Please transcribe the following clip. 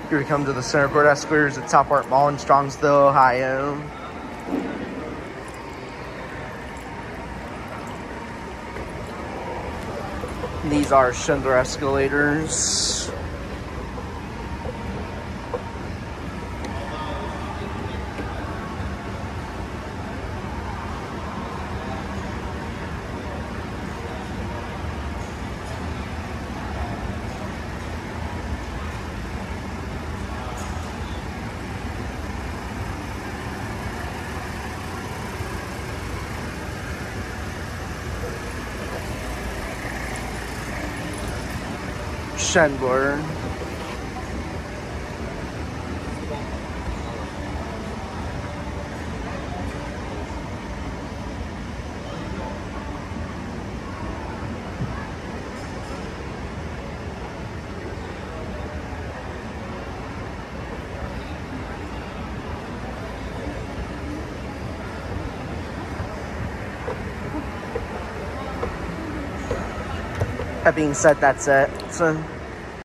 Here we come to the center court escalators at South Park Mall in Strongsville, Ohio. These are Schindler escalators. Schindler. That being said, that's it. So